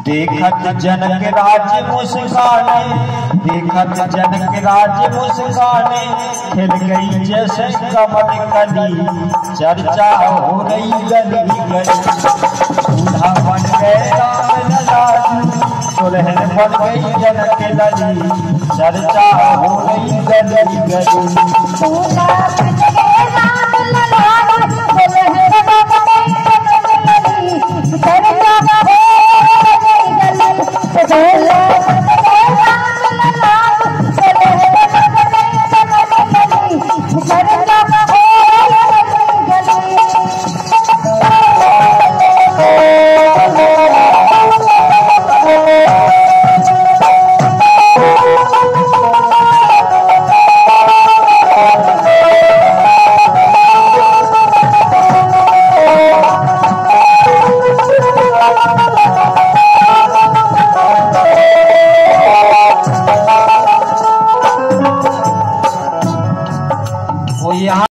देखत जनक राज मुस्काने, देखत जनक राज मुस्काने, खिल गई जैसे कमल कली, चर्चा हो रही गली गली। दूल्हा बन गए राम लाल, दुल्हन बन गई जनक लली, चर्चा हो रही गली गली। दूल्हा बन गए राम लाल, दुल्हन बन गई जनक लली, चर्चा हो रही गली गली। दूल्हा बन गए राम लाल, दुल्हन बन गई जनक लली, चर्चा हो यहाँ